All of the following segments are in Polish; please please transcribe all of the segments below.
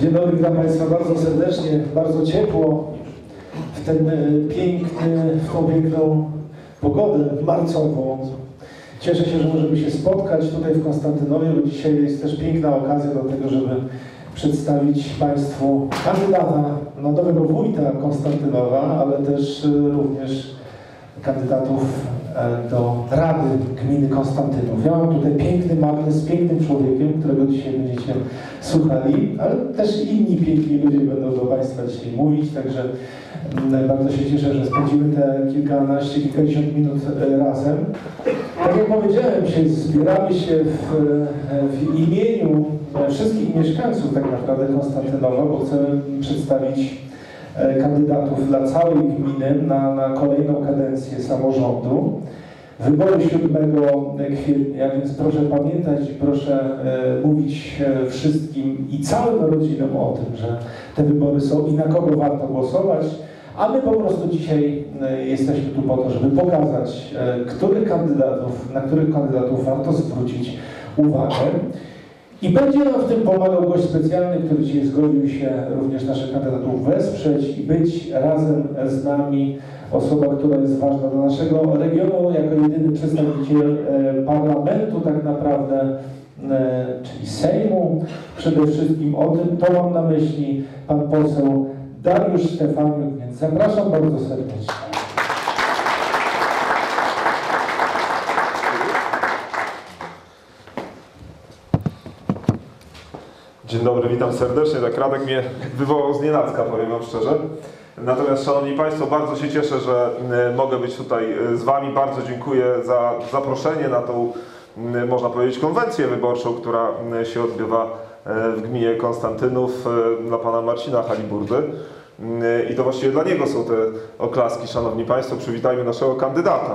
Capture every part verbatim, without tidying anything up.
Dzień dobry, witam Państwa bardzo serdecznie, bardzo ciepło w ten piękny, w tą piękną pogodę marcową. Cieszę się, że możemy się spotkać tutaj w Konstantynowie, bo dzisiaj jest też piękna okazja do tego, żeby przedstawić Państwu kandydata na nowego wójta Konstantynowa, ale też również kandydatów do Rady Gminy Konstantynów. Ja mam tutaj piękny magnes z pięknym człowiekiem, którego dzisiaj będziecie słuchali, ale też inni piękni ludzie będą do Państwa dzisiaj mówić, także bardzo się cieszę, że spędzimy te kilkanaście, kilkadziesiąt minut razem. Tak jak powiedziałem, się zbieramy się w, w imieniu wszystkich mieszkańców tak naprawdę Konstantynowa, bo chcemy przedstawić kandydatów dla całej gminy na, na kolejną kadencję samorządu. Wybory siódmego kwietnia, więc proszę pamiętać i proszę e, mówić e, wszystkim i całym rodzinom o tym, że te wybory są i na kogo warto głosować, a my po prostu dzisiaj e, jesteśmy tu po to, żeby pokazać, e, których kandydatów, na których kandydatów warto zwrócić uwagę. I będzie nam w tym pomagał gość specjalny, który dzisiaj zgodził się również naszych kandydatów wesprzeć i być razem z nami. Osoba, która jest ważna dla naszego regionu, jako jedyny przedstawiciel e, parlamentu tak naprawdę, e, czyli Sejmu. Przede wszystkim o tym, to mam na myśli pan poseł Dariusz Stefaniuk, więc zapraszam bardzo serdecznie. Dzień dobry, witam serdecznie. Tak Radek mnie wywołał z nienacka, powiem wam szczerze. Natomiast, Szanowni Państwo, bardzo się cieszę, że mogę być tutaj z Wami. Bardzo dziękuję za zaproszenie na tą, można powiedzieć, konwencję wyborczą, która się odbywa w gminie Konstantynów dla pana Marcina Haliburdy. I to właściwie dla niego są te oklaski, Szanowni Państwo. Przywitajmy naszego kandydata.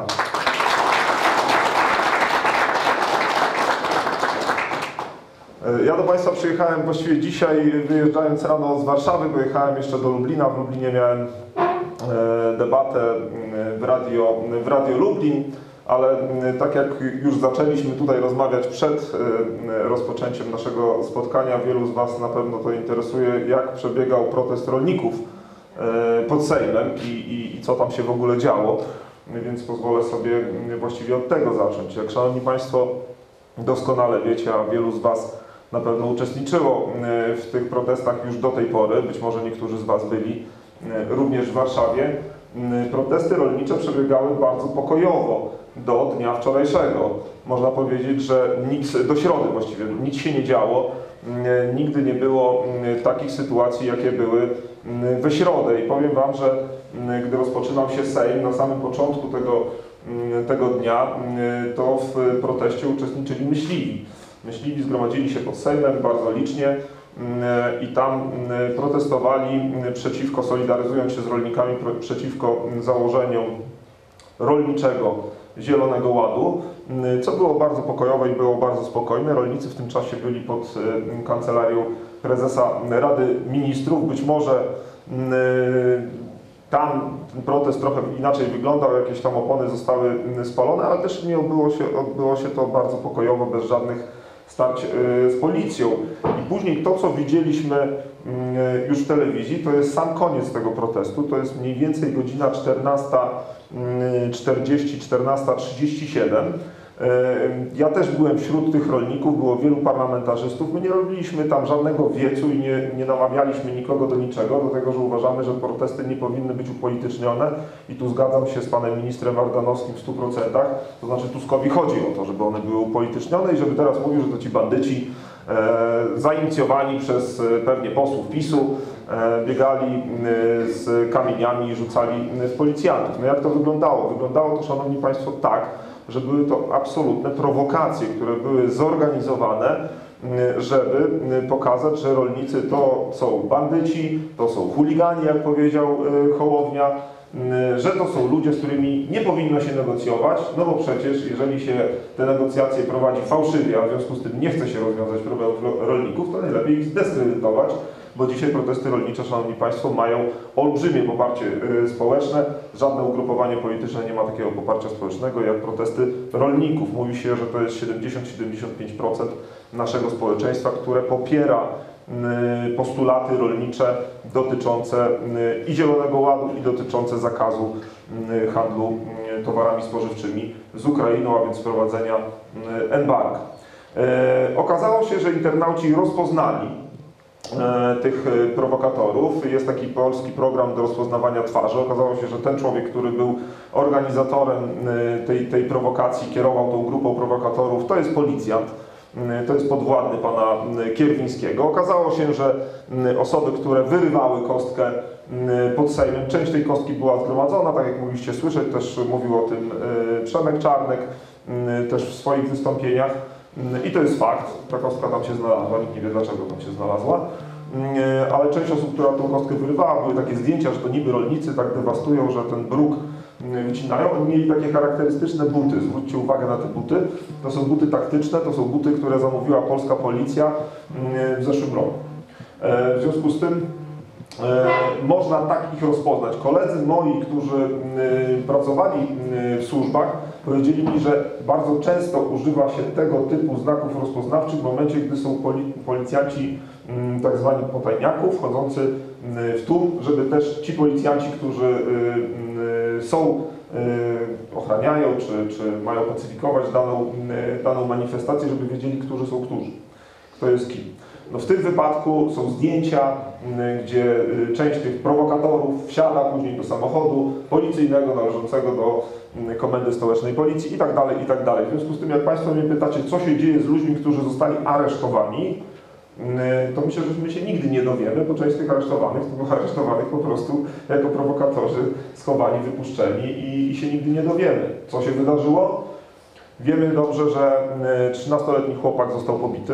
Ja do Państwa przyjechałem właściwie dzisiaj, wyjeżdżając rano z Warszawy, pojechałem jeszcze do Lublina. W Lublinie miałem debatę w Radio, w Radio Lublin, ale tak jak już zaczęliśmy tutaj rozmawiać przed rozpoczęciem naszego spotkania, wielu z Was na pewno to interesuje, jak przebiegał protest rolników pod Sejmem i, i, i co tam się w ogóle działo, więc pozwolę sobie właściwie od tego zacząć. Jak Szanowni Państwo doskonale wiecie, a wielu z Was na pewno uczestniczyło w tych protestach już do tej pory, być może niektórzy z Was byli również w Warszawie. Protesty rolnicze przebiegały bardzo pokojowo do dnia wczorajszego. Można powiedzieć, że nic, do środy właściwie, nic się nie działo. Nigdy nie było takich sytuacji, jakie były we środę. I powiem Wam, że gdy rozpoczynał się Sejm, na samym początku tego, tego dnia, to w proteście uczestniczyli myśliwi. Myśliwi zgromadzili się pod Sejmem bardzo licznie i tam protestowali przeciwko, solidaryzując się z rolnikami, przeciwko założeniom rolniczego Zielonego Ładu, co było bardzo pokojowe i było bardzo spokojne. Rolnicy w tym czasie byli pod kancelarią prezesa Rady Ministrów. Być może tam ten protest trochę inaczej wyglądał, jakieś tam opony zostały spalone, ale też nie odbyło się, odbyło się to bardzo pokojowo, bez żadnych starć z policją. I później to, co widzieliśmy już w telewizji, to jest sam koniec tego protestu. To jest mniej więcej godzina czternasta czterdzieści, czternasta trzydzieści siedem. Ja też byłem wśród tych rolników, było wielu parlamentarzystów. My nie robiliśmy tam żadnego wiecu i nie, nie namawialiśmy nikogo do niczego, do tego, że uważamy, że protesty nie powinny być upolitycznione. I tu zgadzam się z panem ministrem Ardanowskim w stu procentach. To znaczy Tuskowi chodzi o to, żeby one były upolitycznione i żeby teraz mówił, że to ci bandyci e, zainicjowani przez e, pewnie posłów PiSu e, biegali e, z kamieniami i rzucali w policjantów. No jak to wyglądało? Wyglądało to, Szanowni Państwo, tak, że były to absolutne prowokacje, które były zorganizowane, żeby pokazać, że rolnicy to są bandyci, to są chuligani, jak powiedział Hołownia, że to są ludzie, z którymi nie powinno się negocjować, no bo przecież jeżeli się te negocjacje prowadzi fałszywie, a w związku z tym nie chce się rozwiązać problemów rolników, to najlepiej ich zdyskredytować, bo dzisiaj protesty rolnicze, Szanowni Państwo, mają olbrzymie poparcie społeczne. Żadne ugrupowanie polityczne nie ma takiego poparcia społecznego jak protesty rolników. Mówi się, że to jest siedemdziesiąt do siedemdziesięciu pięciu procent naszego społeczeństwa, które popiera postulaty rolnicze dotyczące i Zielonego Ładu, i dotyczące zakazu handlu towarami spożywczymi z Ukrainą, a więc wprowadzenia embarga. Okazało się, że internauci rozpoznali tych prowokatorów. Jest taki polski program do rozpoznawania twarzy. Okazało się, że ten człowiek, który był organizatorem tej, tej prowokacji, kierował tą grupą prowokatorów, to jest policjant. To jest podwładny pana Kierwińskiego. Okazało się, że osoby, które wyrywały kostkę pod Sejmem, część tej kostki była zgromadzona, tak jak mogliście słyszeć, też mówił o tym Przemek Czarnek, też w swoich wystąpieniach. I to jest fakt, ta kostka tam się znalazła, nikt nie wie dlaczego tam się znalazła, ale część osób, która tą kostkę wyrywała, były takie zdjęcia, że to niby rolnicy tak dewastują, że ten bruk wycinają. Oni mieli takie charakterystyczne buty, zwróćcie uwagę na te buty. To są buty taktyczne, to są buty, które zamówiła polska policja w zeszłym roku. W związku z tym można tak ich rozpoznać. Koledzy moi, którzy pracowali w służbach, powiedzieli mi, że bardzo często używa się tego typu znaków rozpoznawczych w momencie, gdy są policjanci tak zwani potajniaków, wchodzący w tłum, żeby też ci policjanci, którzy są, ochraniają czy, czy mają pacyfikować daną, daną manifestację, żeby wiedzieli, którzy są którzy, kto jest kim. No w tym wypadku są zdjęcia, gdzie część tych prowokatorów wsiada później do samochodu policyjnego należącego do Komendy Stołecznej Policji i tak dalej, i tak dalej. W związku z tym, jak Państwo mnie pytacie, co się dzieje z ludźmi, którzy zostali aresztowani, to myślę, że my się nigdy nie dowiemy, bo część z tych aresztowanych to było aresztowanych po prostu jako prowokatorzy, schowani, wypuszczeni i, i się nigdy nie dowiemy, co się wydarzyło. Wiemy dobrze, że trzynastoletni chłopak został pobity.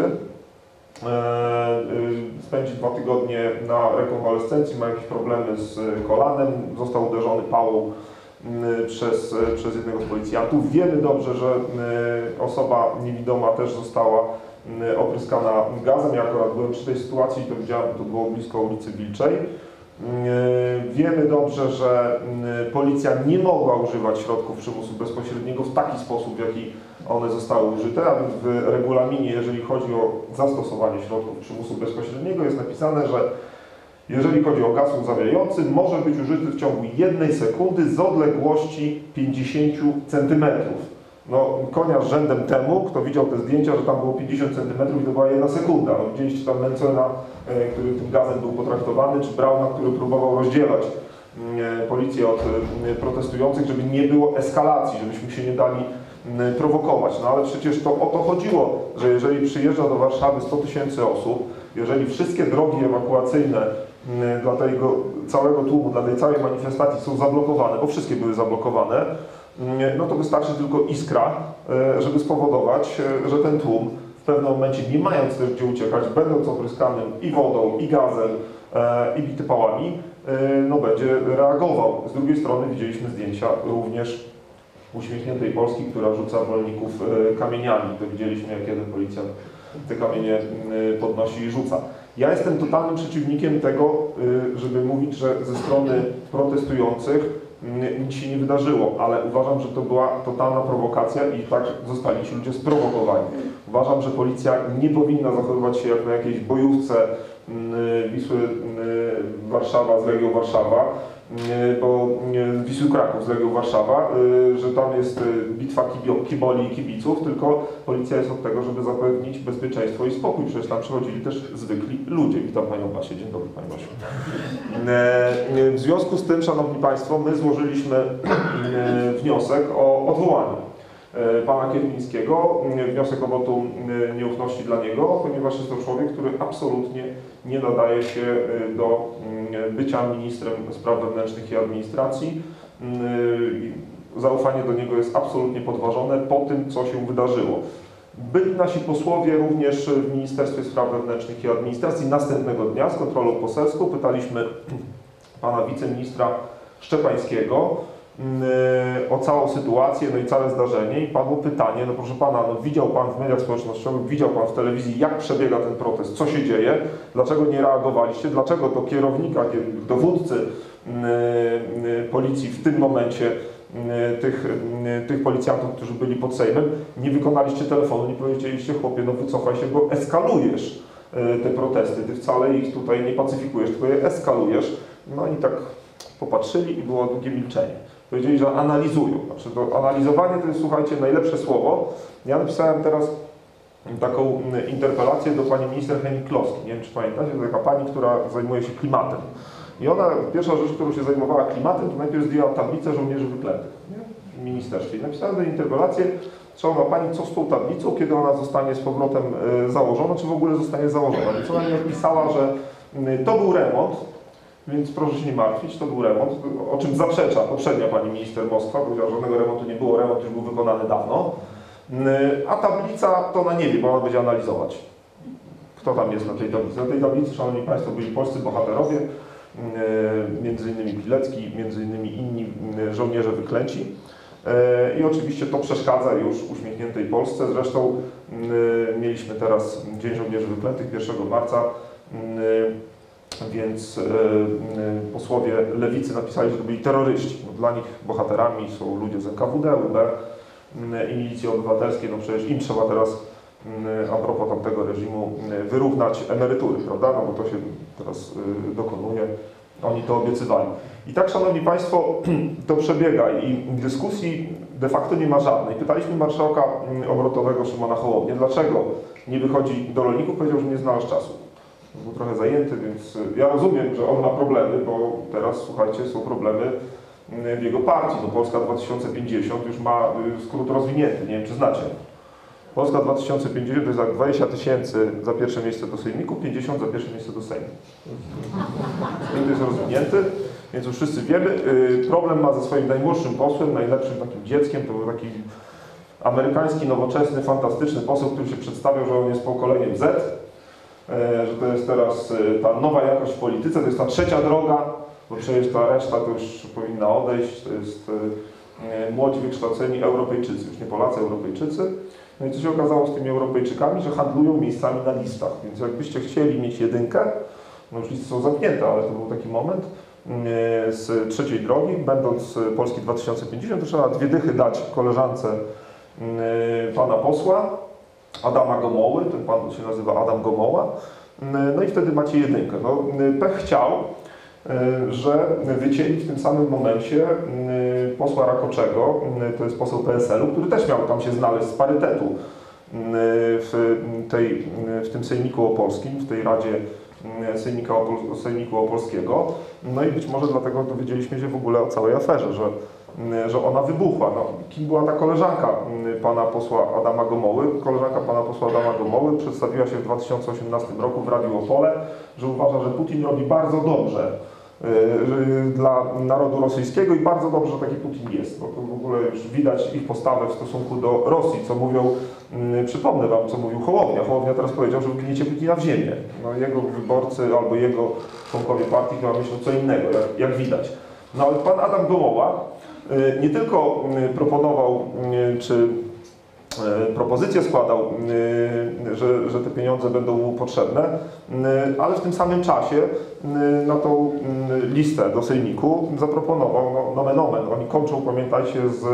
Spędzi dwa tygodnie na rekonwalescencji, ma jakieś problemy z kolanem, został uderzony pałą przez, przez jednego z policjantów. Wiemy dobrze, że osoba niewidoma też została opryskana gazem. Ja akurat byłem przy tej sytuacji, to widziałem, to było blisko ulicy Wilczej. Wiemy dobrze, że policja nie mogła używać środków przymusu bezpośredniego w taki sposób, w jaki one zostały użyte, a więc w regulaminie, jeżeli chodzi o zastosowanie środków przymusu bezpośredniego, jest napisane, że jeżeli chodzi o gaz łzawiający, może być użyty w ciągu jednej sekundy z odległości pięćdziesięciu centymetrów. No, konia z rzędem temu, kto widział te zdjęcia, że tam było pięćdziesiąt centymetrów i to była jedna sekunda. No, widzieliście tam Mencena, który tym gazem był potraktowany, czy Brauna, który próbował rozdzielać policję od protestujących, żeby nie było eskalacji, żebyśmy się nie dali prowokować. No ale przecież to o to chodziło, że jeżeli przyjeżdża do Warszawy sto tysięcy osób, jeżeli wszystkie drogi ewakuacyjne dla tego całego tłumu, dla tej całej manifestacji są zablokowane, bo wszystkie były zablokowane, no to wystarczy tylko iskra, żeby spowodować, że ten tłum w pewnym momencie, nie mając też gdzie uciekać, będąc opryskanym i wodą, i gazem, i bity pałami, no będzie reagował. Z drugiej strony widzieliśmy zdjęcia również uśmiechniętej Polski, która rzuca wolników kamieniami. To widzieliśmy, jak jeden policjant te kamienie podnosi i rzuca. Ja jestem totalnym przeciwnikiem tego, żeby mówić, że ze strony protestujących nic się nie wydarzyło, ale uważam, że to była totalna prowokacja i tak zostali ci ludzie sprowokowani. Uważam, że policja nie powinna zachowywać się jak na jakiejś bojówce Wisły Warszawa z Legią Warszawa, bo Wisły Kraków z Legią Warszawa, że tam jest bitwa kiboli i kibiców, tylko policja jest od tego, żeby zapewnić bezpieczeństwo i spokój. Przecież tam przychodzili też zwykli ludzie. Witam Panią Basię. Dzień dobry Pani Basiu. W związku z tym, Szanowni Państwo, my złożyliśmy wniosek o odwołanie pana Kierwińskiego, wniosek o wotum nieufności dla niego, ponieważ jest to człowiek, który absolutnie nie nadaje się do bycia ministrem spraw wewnętrznych i administracji. Zaufanie do niego jest absolutnie podważone po tym, co się wydarzyło. Byli nasi posłowie również w Ministerstwie Spraw Wewnętrznych i Administracji następnego dnia z kontrolą poselską. Pytaliśmy pana wiceministra Szczepańskiego o całą sytuację, no i całe zdarzenie i padło pytanie, no proszę pana, no widział pan w mediach społecznościowych, widział pan w telewizji, jak przebiega ten protest, co się dzieje, dlaczego nie reagowaliście, dlaczego do kierownika, dowódcy policji w tym momencie tych, tych policjantów, którzy byli pod Sejmem, nie wykonaliście telefonu, nie powiedzieliście, chłopie, no wycofaj się, bo eskalujesz. te protesty, ty wcale ich tutaj nie pacyfikujesz, tylko je eskalujesz. No i tak popatrzyli i było długie milczenie. Powiedzieli, że analizują. Znaczy to analizowanie to jest, słuchajcie, najlepsze słowo. Ja napisałem teraz taką interpelację do pani minister Hennig-Kloski. Nie wiem, czy pamiętacie, to taka pani, która zajmuje się klimatem. I ona, pierwsza rzecz, którą się zajmowała klimatem, to najpierw zdjęła tablicę żołnierzy wyklętych w ministerstwie. I napisałem tę interpelację, szanowna pani, co z tą tablicą, kiedy ona zostanie z powrotem założona, czy w ogóle zostanie założona. Więc ona mi odpisała, że to był remont, więc proszę się nie martwić, to był remont, o czym zaprzecza poprzednia pani minister Moskwa, powiedziała, że żadnego remontu nie było, remont już był wykonany dawno. A tablica to ona nie wie, bo ona będzie analizować. Kto tam jest na tej tablicy? Na tej tablicy, szanowni państwo, byli polscy bohaterowie, między innymi Pilecki, między innymi inni żołnierze wyklęci. I oczywiście to przeszkadza już uśmiechniętej Polsce. Zresztą mieliśmy teraz Dzień Żołnierzy Wyklętych pierwszego marca, więc posłowie lewicy napisali, że to byli terroryści. No, dla nich bohaterami są ludzie z N K W D, U B i Milicji Obywatelskiej. No przecież im trzeba teraz, a propos tamtego reżimu, wyrównać emerytury, prawda? No bo to się teraz dokonuje. Oni to obiecywali. I tak, szanowni państwo, to przebiega i dyskusji de facto nie ma żadnej. Pytaliśmy marszałka obrotowego Szymona Hołownię, dlaczego nie wychodzi do rolników, powiedział, że nie znalazł czasu. Był trochę zajęty, więc ja rozumiem, że on ma problemy, bo teraz, słuchajcie, są problemy w jego partii. No, Polska dwa tysiące pięćdziesiąt już ma skrót rozwinięty, nie wiem, czy znacie. Polska dwa tysiące pięćdziesiąt to jest jak dwadzieścia tysięcy za pierwsze miejsce do Sejmiku, pięćdziesiąt za pierwsze miejsce do Sejmu. To jest rozwinięty, więc już wszyscy wiemy. Problem ma ze swoim najmłodszym posłem, najlepszym takim dzieckiem. To był taki amerykański, nowoczesny, fantastyczny poseł, który się przedstawiał, że on jest pokoleniem Z, że to jest teraz ta nowa jakość w polityce, to jest ta trzecia droga, bo przecież ta reszta to już powinna odejść, to jest młodzi, wykształceni Europejczycy, już nie Polacy, Europejczycy. No i co się okazało z tymi Europejczykami, że handlują miejscami na listach, więc jakbyście chcieli mieć jedynkę, no już listy są zamknięte, ale to był taki moment, z trzeciej drogi, będąc Polski dwa tysiące pięćdziesiąt, to trzeba dwie dychy dać koleżance pana posła, Adama Gomoły, ten pan się nazywa Adam Gomoła, no i wtedy macie jedynkę. No, pech chciał, że wycięli w tym samym momencie posła Rakoczego, to jest poseł P S L u, który też miał tam się znaleźć z parytetu w, tej, w tym Sejmiku Opolskim, w tej Radzie Sejmika Opol, Sejmiku Opolskiego. No i być może dlatego dowiedzieliśmy się w ogóle o całej aferze, że, że ona wybuchła. No, kim była ta koleżanka pana posła Adama Gomoły? Koleżanka pana posła Adama Gomoły przedstawiła się w dwa tysiące osiemnastym roku w Radiu Opole, że uważa, że Putin robi bardzo dobrze dla narodu rosyjskiego i bardzo dobrze, że taki Putin jest, bo to w ogóle już widać ich postawę w stosunku do Rosji, co mówią, przypomnę wam, co mówił Hołownia. Hołownia teraz powiedział, że wgniecie Putina w ziemię. No, jego wyborcy albo jego członkowie partii chyba myślą co innego, jak, jak widać. No ale pan Adam Gomoła nie tylko proponował, czy propozycję składał, że, że te pieniądze będą mu potrzebne, ale w tym samym czasie na tą listę do Sejmiku zaproponował, no, nomen omen, oni kończą, pamiętajcie, z,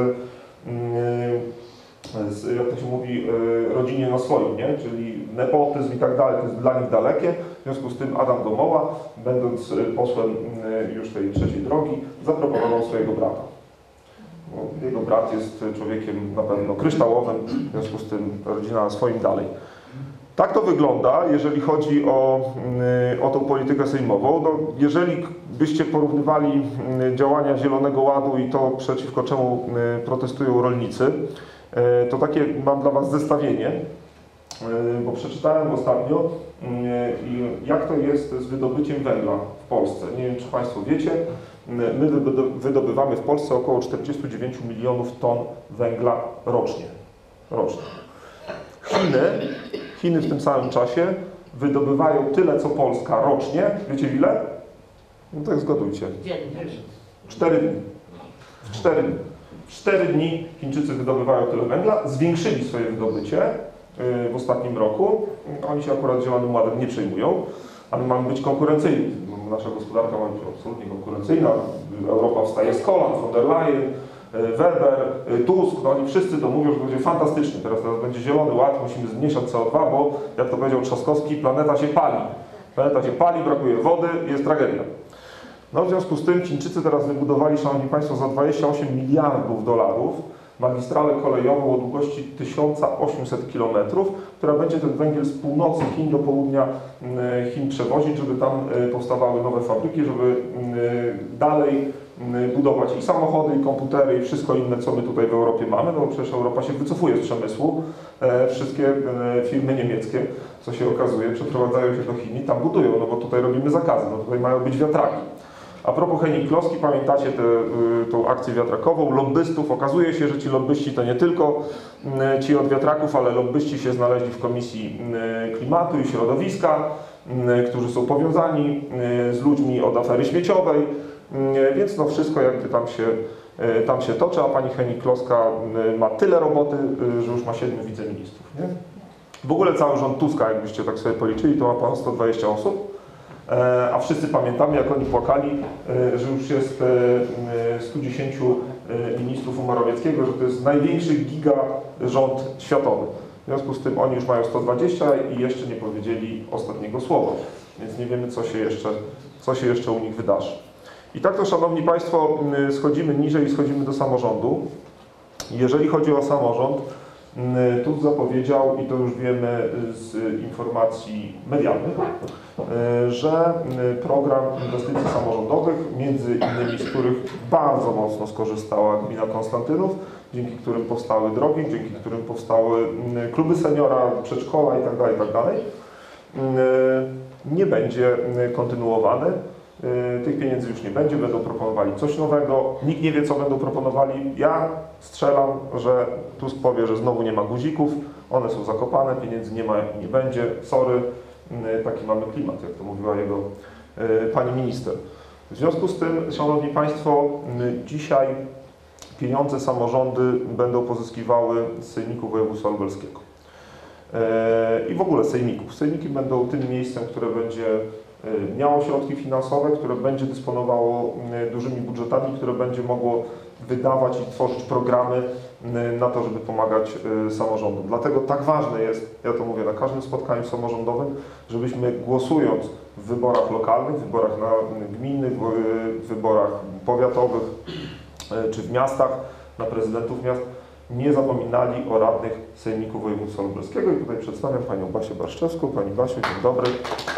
z, jak to się mówi, rodzinie na swoim, nie? Czyli nepotyzm i tak dalej, to jest dla nich dalekie, w związku z tym Adam Gomoła, będąc posłem już tej trzeciej drogi, zaproponował swojego brata. Jego brat jest człowiekiem na pewno kryształowym, w związku z tym rodzina na swoim dalej. Tak to wygląda, jeżeli chodzi o, o tą politykę sejmową. No, jeżeli byście porównywali działania Zielonego Ładu i to, przeciwko czemu protestują rolnicy, to takie mam dla was zestawienie, bo przeczytałem ostatnio, jak to jest z wydobyciem węgla w Polsce. Nie wiem, czy państwo wiecie, my wydobywamy w Polsce około czterdzieści dziewięć milionów ton węgla rocznie. rocznie. Chiny, Chiny w tym samym czasie wydobywają tyle, co Polska rocznie. Wiecie ile? No tak zgadujcie. Cztery dni. W cztery dni. W cztery dni Chińczycy wydobywają tyle węgla, zwiększyli swoje wydobycie w ostatnim roku. Oni się akurat Zielonym Ładem nie przejmują, ale mamy być konkurencyjni. Nasza gospodarka ma być absolutnie konkurencyjna. Europa wstaje z kolan, von der Leyen, Weber, Tusk, no oni wszyscy to mówią, że będzie fantastycznie, teraz, teraz będzie zielony ład, musimy zmniejszać C O dwa, bo jak to powiedział Trzaskowski, planeta się pali. Planeta się pali, brakuje wody, jest tragedia. No w związku z tym Chińczycy teraz wybudowali, szanowni państwo, za dwadzieścia osiem miliardów dolarów magistralę kolejową o długości tysiąc osiemset kilometrów, która będzie ten węgiel z północy Chin do południa Chin przewozić, żeby tam powstawały nowe fabryki, żeby dalej budować i samochody, i komputery, i wszystko inne, co my tutaj w Europie mamy, no bo przecież Europa się wycofuje z przemysłu. Wszystkie firmy niemieckie, co się okazuje, przeprowadzają się do Chin i tam budują, no bo tutaj robimy zakazy, no tutaj mają być wiatraki. A propos Henning Kloski, pamiętacie tę tą akcję wiatrakową, lobbystów. Okazuje się, że ci lobbyści to nie tylko ci od wiatraków, ale lobbyści się znaleźli w Komisji Klimatu i Środowiska, którzy są powiązani z ludźmi od afery śmieciowej, więc no wszystko jakby tam się, tam się toczy, a pani Henning Kloska ma tyle roboty, że już ma siedmiu wiceministrów. Nie? W ogóle cały rząd Tuska, jakbyście tak sobie policzyli, to ma pan sto dwadzieścia osób. A wszyscy pamiętamy, jak oni płakali, że już jest stu dziesięciu ministrów u Morawieckiego, że to jest największy giga rząd światowy. W związku z tym oni już mają sto dwadzieścia i jeszcze nie powiedzieli ostatniego słowa, więc nie wiemy, co się jeszcze, co się jeszcze u nich wydarzy. I tak to, szanowni państwo, schodzimy niżej i schodzimy do samorządu. Jeżeli chodzi o samorząd, Tusk zapowiedział, i to już wiemy z informacji medialnych, że program inwestycji samorządowych, między innymi z których bardzo mocno skorzystała gmina Konstantynów, dzięki którym powstały drogi, dzięki którym powstały kluby seniora, przedszkola itd., itd., nie będzie kontynuowany. Tych pieniędzy już nie będzie, będą proponowali coś nowego. Nikt nie wie, co będą proponowali. Ja strzelam, że Tusk powie, że znowu nie ma guzików, one są zakopane, pieniędzy nie ma i nie będzie. Sorry, taki mamy klimat, jak to mówiła jego pani minister. W związku z tym, szanowni państwo, dzisiaj pieniądze samorządy będą pozyskiwały z sejmiku województwa lubelskiego. I w ogóle sejmików. Sejmiki będą tym miejscem, które będzie miało środki finansowe, które będzie dysponowało dużymi budżetami, które będzie mogło wydawać i tworzyć programy na to, żeby pomagać samorządom. Dlatego tak ważne jest, ja to mówię na każdym spotkaniu samorządowym, żebyśmy głosując w wyborach lokalnych, w wyborach gminnych, w wyborach powiatowych czy w miastach, na prezydentów miast, nie zapominali o radnych sejmiku województwa lubelskiego. I tutaj przedstawiam panią Basię Barszczewską. Pani Basiu, dzień dobry.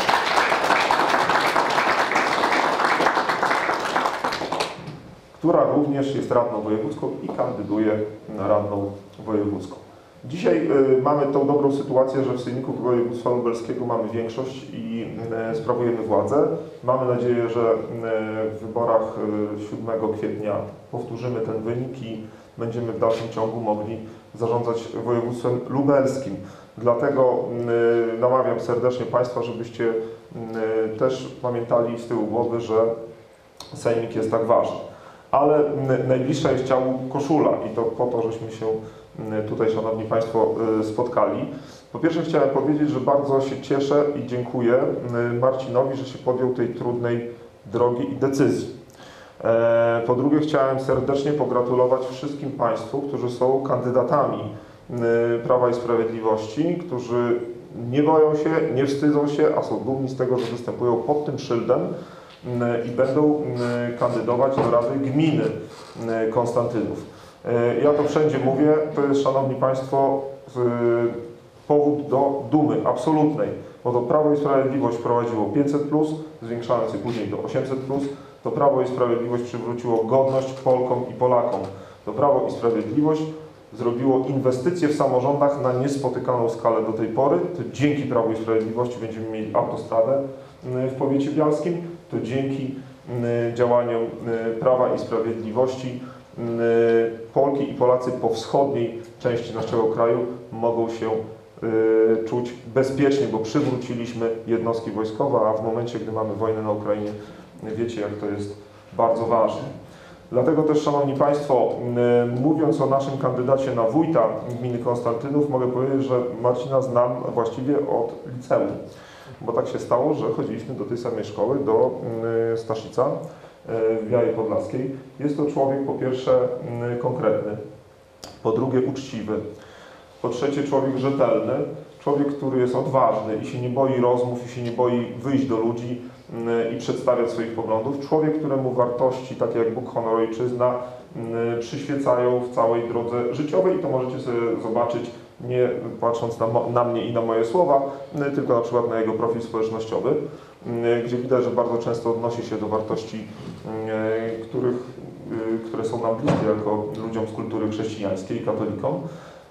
Która również jest radną wojewódzką i kandyduje na radną wojewódzką. Dzisiaj y, mamy tą dobrą sytuację, że w Sejmiku Województwa Lubelskiego mamy większość i y, sprawujemy władzę. Mamy nadzieję, że y, w wyborach y, siódmego kwietnia powtórzymy ten wynik i będziemy w dalszym ciągu mogli zarządzać województwem lubelskim. Dlatego y, namawiam serdecznie Państwa, żebyście y, też pamiętali z tyłu głowy, że Sejmik jest tak ważny. Ale najbliższa jest ciału koszula i to po to, żeśmy się tutaj, szanowni państwo, spotkali. Po pierwsze chciałem powiedzieć, że bardzo się cieszę i dziękuję Marcinowi, że się podjął tej trudnej drogi i decyzji. Po drugie chciałem serdecznie pogratulować wszystkim państwu, którzy są kandydatami Prawa i Sprawiedliwości, którzy nie boją się, nie wstydzą się, a są dumni z tego, że występują pod tym szyldem i będą kandydować do Rady Gminy Konstantynów. Ja to wszędzie mówię, to jest, szanowni państwo, powód do dumy absolutnej, bo to Prawo i Sprawiedliwość wprowadziło pięćset plus, zwiększając je później do osiemset plus, to Prawo i Sprawiedliwość przywróciło godność Polkom i Polakom. To Prawo i Sprawiedliwość zrobiło inwestycje w samorządach na niespotykaną skalę do tej pory. To dzięki Prawu i Sprawiedliwości będziemy mieli autostradę w powiecie bialskim. To dzięki działaniom Prawa i Sprawiedliwości Polki i Polacy po wschodniej części naszego kraju mogą się czuć bezpiecznie, bo przywróciliśmy jednostki wojskowe, a w momencie, gdy mamy wojnę na Ukrainie, wiecie, jak to jest bardzo ważne. Dlatego też, szanowni państwo, mówiąc o naszym kandydacie na wójta gminy Konstantynów, mogę powiedzieć, że Marcina znam właściwie od liceum. bo tak się stało, że chodziliśmy do tej samej szkoły, do Staszica w Białej Podlaskiej. Jest to człowiek po pierwsze konkretny, po drugie uczciwy, po trzecie człowiek rzetelny, człowiek, który jest odważny i się nie boi rozmów, i się nie boi wyjść do ludzi i przedstawiać swoich poglądów. Człowiek, któremu wartości takie jak Bóg, honor, ojczyzna przyświecają w całej drodze życiowej i to możecie sobie zobaczyć, nie patrząc na, na mnie i na moje słowa, tylko na przykład na jego profil społecznościowy, gdzie widać, że bardzo często odnosi się do wartości, których, które są nam bliskie jako ludziom z kultury chrześcijańskiej, katolikom.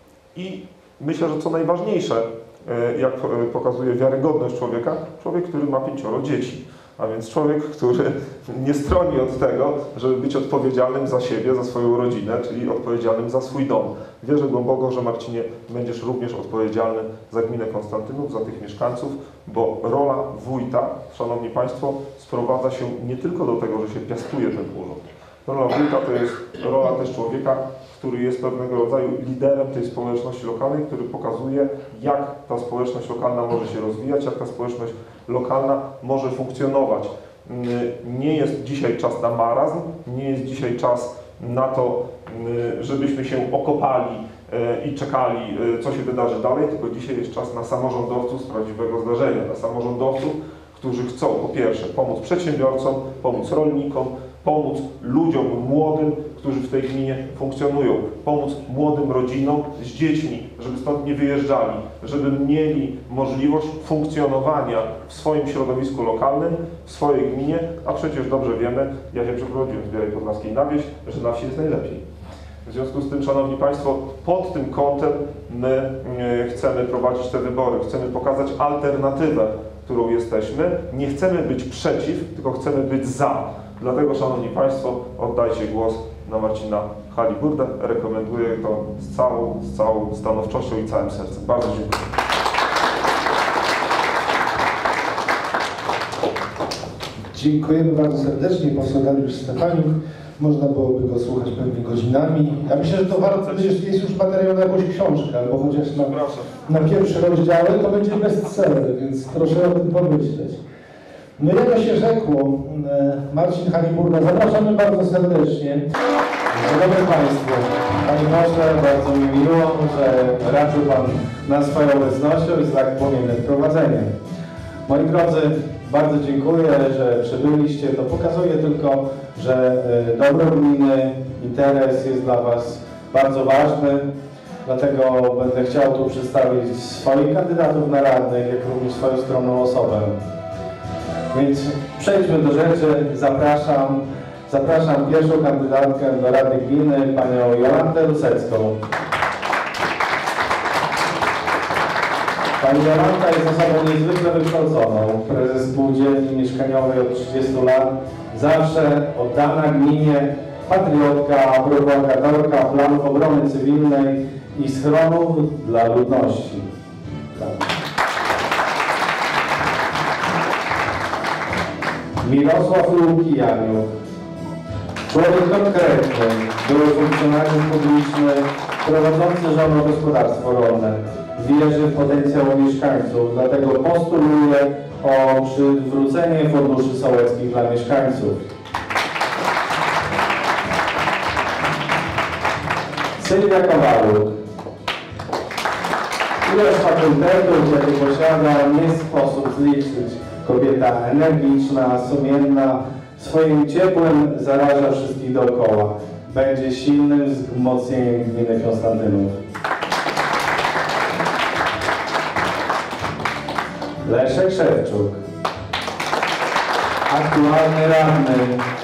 I myślę, że co najważniejsze, jak pokazuje wiarygodność człowieka, człowiek, który ma pięcioro dzieci. A więc człowiek, który nie stroni od tego, żeby być odpowiedzialnym za siebie, za swoją rodzinę, czyli odpowiedzialnym za swój dom. Wierzę głęboko, że Marcinie będziesz również odpowiedzialny za gminę Konstantynów, za tych mieszkańców, bo rola wójta, szanowni państwo, sprowadza się nie tylko do tego, że się piastuje ten urząd. Rola wójta to jest rola też człowieka, który jest pewnego rodzaju liderem tej społeczności lokalnej, który pokazuje, jak ta społeczność lokalna może się rozwijać, jak ta społeczność lokalna może funkcjonować. Nie jest dzisiaj czas na marazm, nie jest dzisiaj czas na to, żebyśmy się okopali i czekali, co się wydarzy dalej, tylko dzisiaj jest czas na samorządowców z prawdziwego zdarzenia, na samorządowców, którzy chcą po pierwsze pomóc przedsiębiorcom, pomóc rolnikom, pomóc ludziom młodym, którzy w tej gminie funkcjonują, pomóc młodym rodzinom z dziećmi, żeby stąd nie wyjeżdżali, żeby mieli możliwość funkcjonowania w swoim środowisku lokalnym, w swojej gminie, a przecież dobrze wiemy, ja się przeprowadziłem z Białej Podlaskiej na wieś, że na wsi jest najlepiej. W związku z tym, szanowni państwo, pod tym kątem my chcemy prowadzić te wybory, chcemy pokazać alternatywę, którą jesteśmy. Nie chcemy być przeciw, tylko chcemy być za. Dlatego, szanowni państwo, oddajcie głos na Marcina Haliburdę. Rekomenduję to z całą, z całą stanowczością i całym sercem. Bardzo dziękuję. Dziękujemy bardzo serdecznie. Poseł Dariusz Stefaniuk. Można byłoby go słuchać pewnie godzinami. Ja myślę, że to warto, jest, jest już materiał na jakąś książkę, albo chociaż na, na pierwsze rozdziały, to będzie bestseller, więc proszę o tym pomyśleć. No jak się rzekło, Marcin Haliburda, zapraszamy bardzo serdecznie. Dzień dobry Państwu. Panie pośle, bardzo mi miło, że raczył Pan na swoją obecnością i z tak płomiennym prowadzeniem. Moi drodzy, bardzo dziękuję, że przybyliście. To pokazuje tylko, że dobro gminy, interes jest dla Was bardzo ważny. Dlatego będę chciał tu przedstawić swoich kandydatów na radnych, jak również swoją skromną osobę. Więc przejdźmy do rzeczy. Zapraszam, zapraszam pierwszą kandydatkę do Rady Gminy, panią Jolantę Rusecką. Pani Jolanta jest osobą niezwykle wykształconą, prezes spółdzielni mieszkaniowej od trzydziestu lat, zawsze oddana gminie, patriotka, prowokatorka planów obrony cywilnej i schronów dla ludności. Mirosław Lukijaniuk, człowiek konkretny, były funkcjonariusz publiczny, prowadzący żoną gospodarstwo rolne. Wierzy w potencjał mieszkańców, dlatego postuluje o przywrócenie funduszy sołeckich dla mieszkańców. Sylwia Kowaluk. Ilość fakultetów, jakie posiada, nie sposób zliczyć. Kobieta energiczna, sumienna, swoim ciepłem zaraża wszystkich dookoła. Będzie silnym wzmocnieniem gminy Konstantynów. Leszek Szewczuk. Aktualny radny.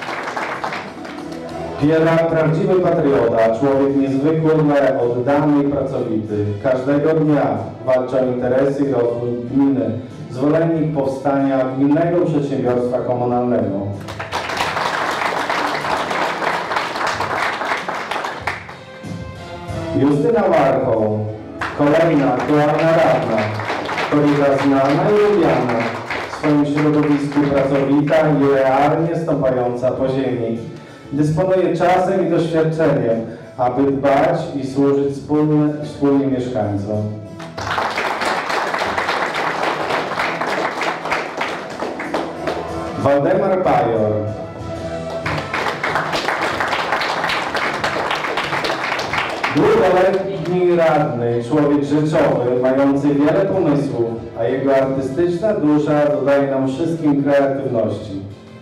Piera, prawdziwy patriota, człowiek niezwykle oddany i pracowity. Każdego dnia walczy o interesy i rozwój gminy. Zwolennik powstania gminnego przedsiębiorstwa komunalnego. Justyna Warchoł, kolejna aktualna radna, kobieta znana i lubiana, w swoim środowisku pracowita i realnie stąpająca po ziemi. Dysponuje czasem i doświadczeniem, aby dbać i służyć wspólnie, wspólnie mieszkańcom. Waldemar Bajor. Długoletni radny, człowiek rzeczowy, mający wiele pomysłów, a jego artystyczna dusza dodaje nam wszystkim kreatywności.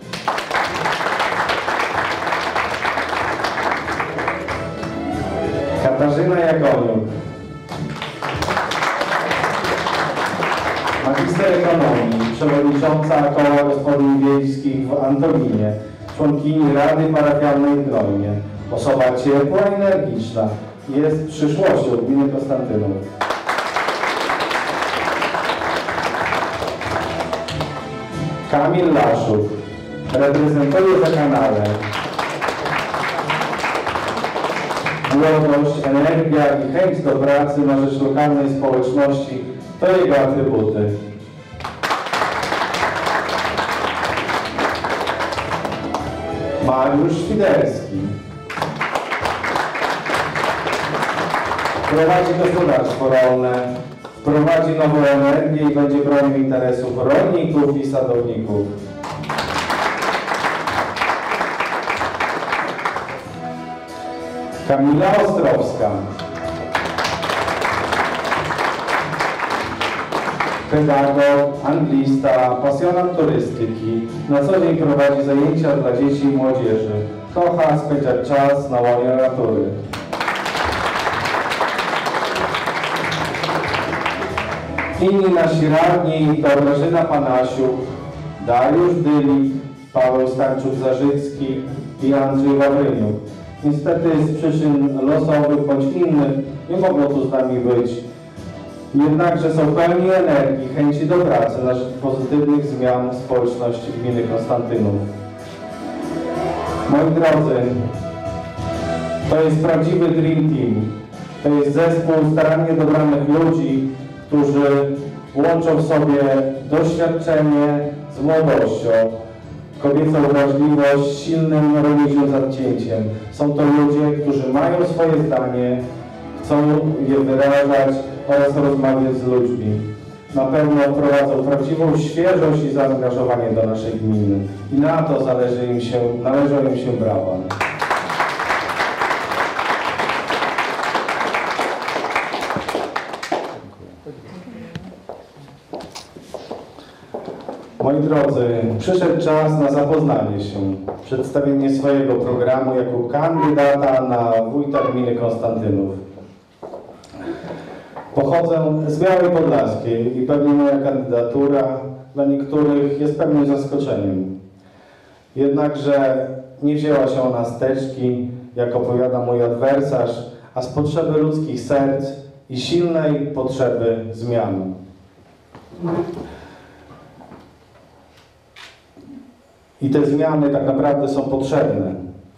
Katarzyna Jagoniuk. Magister ekonomii, przewodnicząca Koła Gospodyń Wiejskich w Antolinie, członkini Rady Parafialnej w Grojnie, osoba ciepła i energiczna, jest przyszłością gminy Konstantynów. Kamil Laszuk reprezentuje Zakanale. Młodość, energia i chęć do pracy na rzecz lokalnej społeczności to jego atrybuty. Mariusz Świderski prowadzi gospodarstwo rolne, wprowadzi nową energię i będzie bronił interesów rolników i sadowników. Kamila Ostrowska pedagog, anglista, pasjonat turystyki, na co dzień prowadzi zajęcia dla dzieci i młodzieży. Kocha spędzać czas na łonie natury. Inni nasi radni to Grażyna Panasiuk, Dariusz Dylik, Paweł Stańczuk-Zarzycki i Andrzej Wawryniuk. Niestety z przyczyn losowych bądź innych nie mogą tu z nami być. Jednakże są pełni energii, chęci do pracy na rzecz pozytywnych zmian w społeczności gminy Konstantynów. Moi drodzy, to jest prawdziwy Dream Team. To jest zespół starannie dobranych ludzi, którzy łączą w sobie doświadczenie z młodością, kobiecą wrażliwość, silnym rolniczym zacięciem. Są to ludzie, którzy mają swoje zdanie, chcą je wyrażać oraz rozmawiać z ludźmi. Na pewno wprowadzą prawdziwą świeżość i zaangażowanie do naszej gminy. I na to zależy im się, należą im się brawa. Moi drodzy, przyszedł czas na zapoznanie się, przedstawienie swojego programu jako kandydata na wójta gminy Konstantynów. Pochodzę z Białej Podlaskiej i pewnie moja kandydatura dla niektórych jest pewnym zaskoczeniem. Jednakże nie wzięła się ona z teczki, jak opowiada mój adwersarz, a z potrzeby ludzkich serc i silnej potrzeby zmian. I te zmiany tak naprawdę są potrzebne.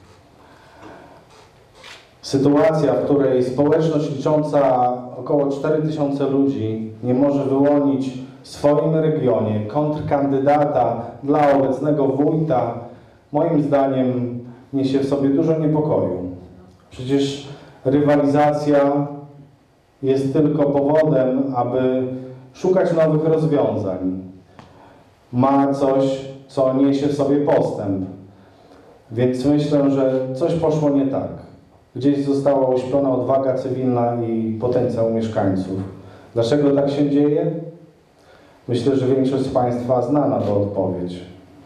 Sytuacja, w której społeczność licząca około cztery tysiące ludzi nie może wyłonić w swoim regionie kontrkandydata dla obecnego wójta, moim zdaniem niesie w sobie dużo niepokoju. Przecież rywalizacja jest tylko powodem, aby szukać nowych rozwiązań. Ma coś, co niesie w sobie postęp. Więc myślę, że coś poszło nie tak. Gdzieś została uśpiona odwaga cywilna i potencjał mieszkańców. Dlaczego tak się dzieje? Myślę, że większość z Państwa zna na to odpowiedź.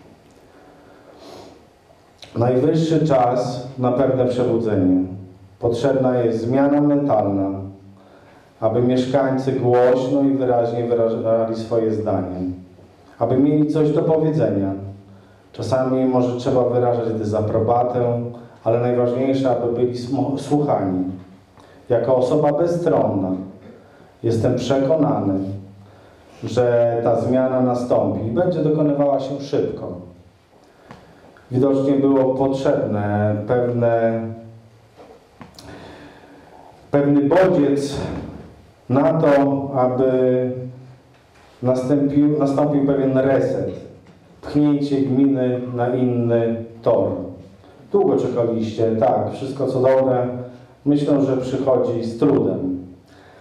Najwyższy czas na pewne przebudzenie. Potrzebna jest zmiana mentalna, aby mieszkańcy głośno i wyraźnie wyrażali swoje zdanie. Aby mieli coś do powiedzenia. Czasami może trzeba wyrażać dezaprobatę, ale najważniejsze, aby byli słuchani. Jako osoba bezstronna jestem przekonany, że ta zmiana nastąpi i będzie dokonywała się szybko. Widocznie było potrzebne pewne, pewny bodziec na to, aby nastąpił, nastąpił pewien reset, pchnięcie gminy na inny tor. Długo czekaliście, tak, wszystko co dobre, myślę, że przychodzi z trudem.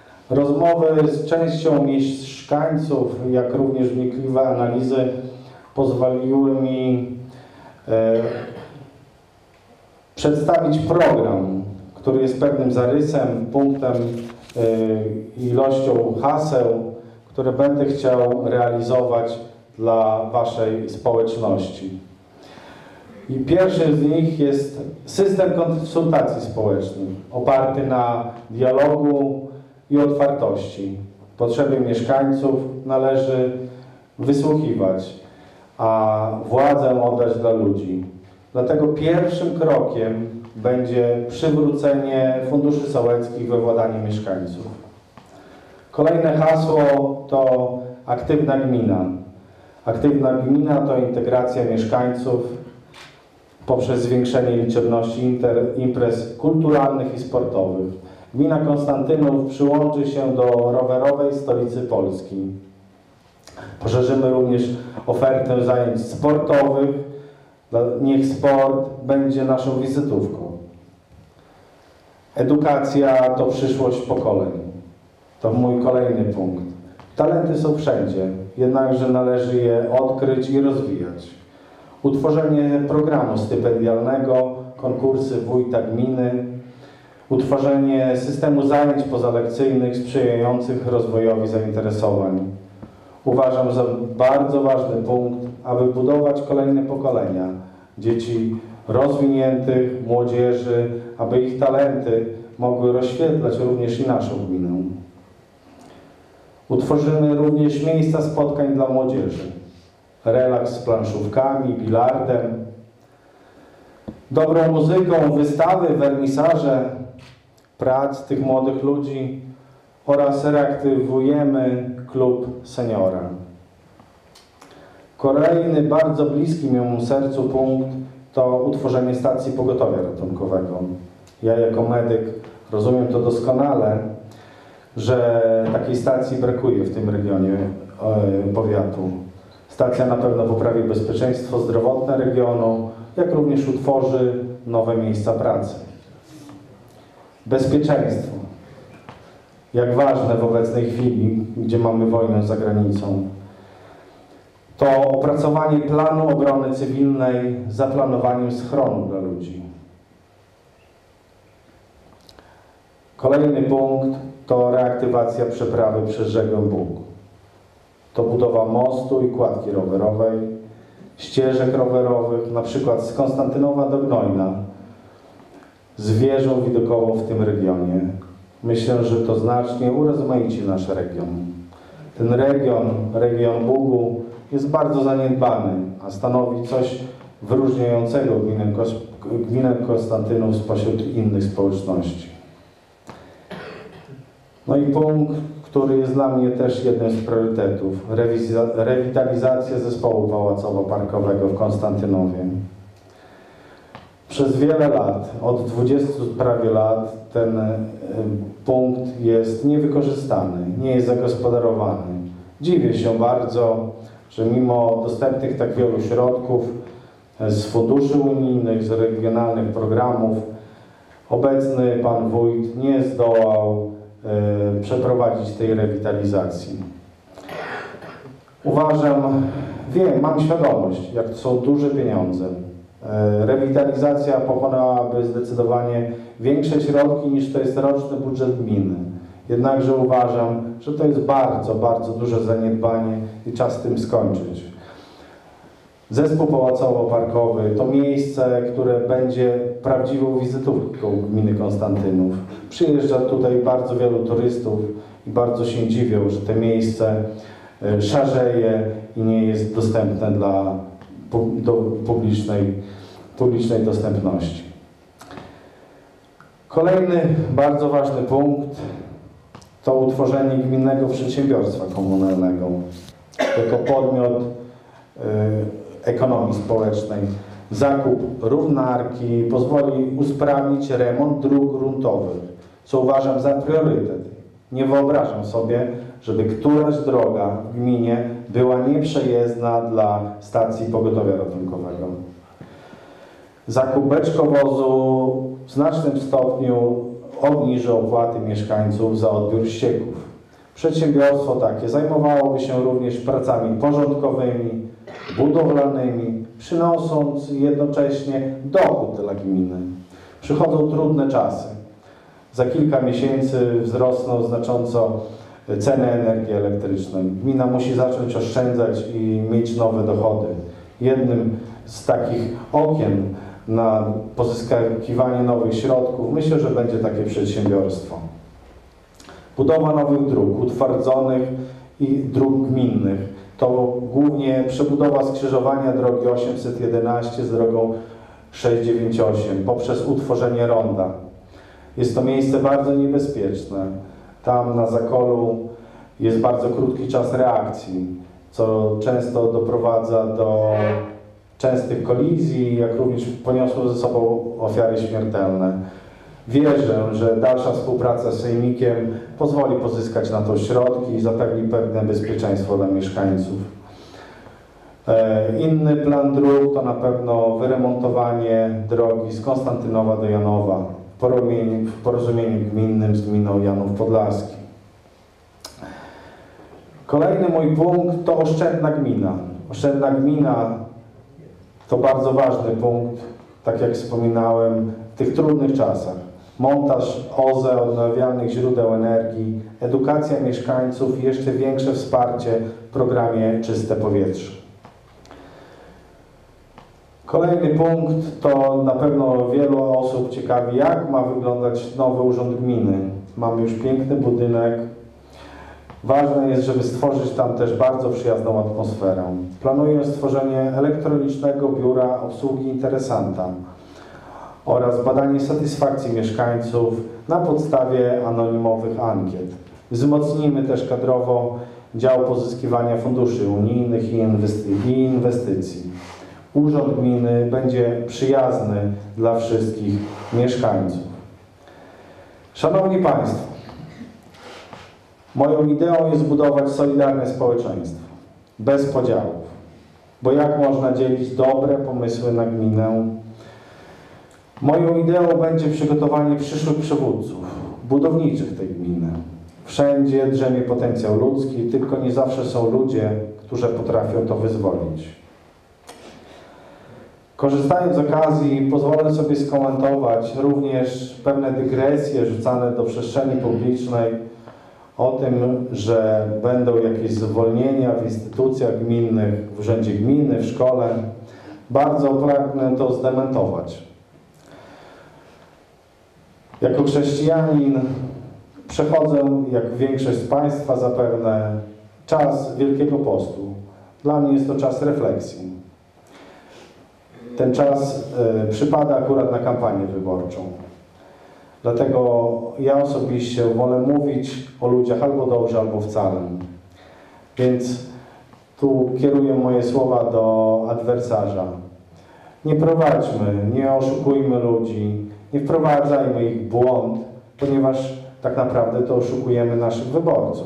Rozmowy z częścią mieszkańców, jak również wnikliwe analizy pozwoliły mi e, przedstawić program, który jest pewnym zarysem, punktem, e, ilością haseł, które będę chciał realizować dla Waszej społeczności. I pierwszym z nich jest system konsultacji społecznych, oparty na dialogu i otwartości. Potrzeby mieszkańców należy wysłuchiwać, a władzę oddać dla ludzi. Dlatego pierwszym krokiem będzie przywrócenie funduszy sołeckich we władaniu mieszkańców. Kolejne hasło to aktywna gmina. Aktywna gmina to integracja mieszkańców poprzez zwiększenie liczebności inter, imprez kulturalnych i sportowych. Gmina Konstantynów przyłączy się do rowerowej stolicy Polski. Poszerzymy również ofertę zajęć sportowych. Niech sport będzie naszą wizytówką. Edukacja to przyszłość pokoleń. To mój kolejny punkt. Talenty są wszędzie, jednakże należy je odkryć i rozwijać. Utworzenie programu stypendialnego, konkursy wójta gminy, utworzenie systemu zajęć pozalekcyjnych sprzyjających rozwojowi zainteresowań. Uważam za bardzo ważny punkt, aby budować kolejne pokolenia dzieci rozwiniętych, młodzieży, aby ich talenty mogły rozświetlać również i naszą gminę. Utworzymy również miejsca spotkań dla młodzieży. Relaks z planszówkami, bilardem, dobrą muzyką, wystawy, wernisaże prac tych młodych ludzi oraz reaktywujemy klub seniora. Kolejny bardzo bliski memu sercu punkt to utworzenie stacji pogotowia ratunkowego. Ja jako medyk rozumiem to doskonale, że takiej stacji brakuje w tym regionie e, powiatu. Stacja na pewno poprawi bezpieczeństwo zdrowotne regionu, jak również utworzy nowe miejsca pracy. Bezpieczeństwo. Jak ważne w obecnej chwili, gdzie mamy wojnę za granicą. To opracowanie planu obrony cywilnej z zaplanowaniem schronu dla ludzi. Kolejny punkt to reaktywacja przeprawy przez rzekę Bóg. To budowa mostu i kładki rowerowej, ścieżek rowerowych, na przykład z Konstantynowa do Gnojna, z wieżą widokową w tym regionie. Myślę, że to znacznie urozmaici nasz region. Ten region, region Bugu, jest bardzo zaniedbany, a stanowi coś wyróżniającego gminę, gminę Konstantynów spośród innych społeczności. No i punkt, który jest dla mnie też jednym z priorytetów. Rewitalizacja zespołu pałacowo-parkowego w Konstantynowie. Przez wiele lat, od dwudziestu prawie lat, ten punkt jest niewykorzystany, nie jest zagospodarowany. Dziwię się bardzo, że mimo dostępnych tak wielu środków z funduszy unijnych, z regionalnych programów, obecny pan wójt nie zdołał e, przeprowadzić tej rewitalizacji. Uważam, wiem, mam świadomość, jak to są duże pieniądze. E, rewitalizacja pochłonęłaby zdecydowanie większe środki niż to jest roczny budżet gminy. Jednakże uważam, że to jest bardzo, bardzo duże zaniedbanie i czas z tym skończyć. Zespół pałacowo-parkowy to miejsce, które będzie prawdziwą wizytówką gminy Konstantynów. Przyjeżdża tutaj bardzo wielu turystów i bardzo się dziwią, że to miejsce szarzeje i nie jest dostępne dla do publicznej, publicznej dostępności. Kolejny bardzo ważny punkt to utworzenie gminnego przedsiębiorstwa komunalnego jako podmiot y, ekonomii społecznej. Zakup równarki pozwoli usprawnić remont dróg gruntowych, co uważam za priorytet. Nie wyobrażam sobie, żeby któraś droga w gminie była nieprzejezdna dla stacji pogotowia ratunkowego. Zakup beczkowozu w znacznym stopniu obniży opłaty mieszkańców za odbiór ścieków. Przedsiębiorstwo takie zajmowałoby się również pracami porządkowymi, budowlanymi, przynosząc jednocześnie dochód dla gminy. Przychodzą trudne czasy. Za kilka miesięcy wzrosną znacząco ceny energii elektrycznej. Gmina musi zacząć oszczędzać i mieć nowe dochody. Jednym z takich okien na pozyskiwanie nowych środków myślę, że będzie takie przedsiębiorstwo. Budowa nowych dróg utwardzonych i dróg gminnych to głównie przebudowa skrzyżowania drogi osiemset jedenaście z drogą sześćset dziewięćdziesiąt osiem poprzez utworzenie ronda. Jest to miejsce bardzo niebezpieczne. Tam na zakolu jest bardzo krótki czas reakcji, co często doprowadza do częstych kolizji, jak również poniosło ze sobą ofiary śmiertelne. Wierzę, że dalsza współpraca z Sejmikiem pozwoli pozyskać na to środki i zapewni pewne bezpieczeństwo dla mieszkańców. Inny plan dróg to na pewno wyremontowanie drogi z Konstantynowa do Janowa w porozumieniu, w porozumieniu gminnym z gminą Janów Podlaski. Kolejny mój punkt to oszczędna gmina. Oszczędna gmina to bardzo ważny punkt, tak jak wspominałem, w tych trudnych czasach. Montaż O Z E, odnawialnych źródeł energii, edukacja mieszkańców i jeszcze większe wsparcie w programie Czyste Powietrze. Kolejny punkt to na pewno wielu osób ciekawi, jak ma wyglądać nowy urząd gminy. Mamy już piękny budynek. Ważne jest, żeby stworzyć tam też bardzo przyjazną atmosferę. Planuję stworzenie elektronicznego biura obsługi interesanta oraz badanie satysfakcji mieszkańców na podstawie anonimowych ankiet. Wzmocnimy też kadrowo dział pozyskiwania funduszy unijnych i, inwesty i inwestycji. Urząd gminy będzie przyjazny dla wszystkich mieszkańców. Szanowni Państwo, moją ideą jest zbudować solidarne społeczeństwo, bez podziałów. Bo jak można dzielić dobre pomysły na gminę? Moją ideą będzie przygotowanie przyszłych przywódców, budowniczych tej gminy. Wszędzie drzemie potencjał ludzki, tylko nie zawsze są ludzie, którzy potrafią to wyzwolić. Korzystając z okazji, pozwolę sobie skomentować również pewne dygresje rzucane do przestrzeni publicznej o tym, że będą jakieś zwolnienia w instytucjach gminnych, w urzędzie gminy, w szkole. Bardzo pragnę to zdementować. Jako chrześcijanin przechodzę, jak większość z Państwa zapewne, czas Wielkiego Postu. Dla mnie jest to czas refleksji. Ten czas y, przypada akurat na kampanię wyborczą. Dlatego ja osobiście wolę mówić o ludziach albo dobrze, albo wcale. Więc tu kieruję moje słowa do adwersarza. Nie prowadźmy, nie oszukujmy ludzi, nie wprowadzajmy ich w błąd, ponieważ tak naprawdę to oszukujemy naszych wyborców.